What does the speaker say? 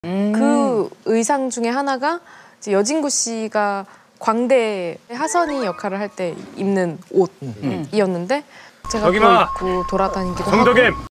그 의상 중에 하나가 이제 여진구 씨가 광대 하선이 역할을 할 때 입는 옷이었는데 제가 그걸 입고 돌아다니기도 하고.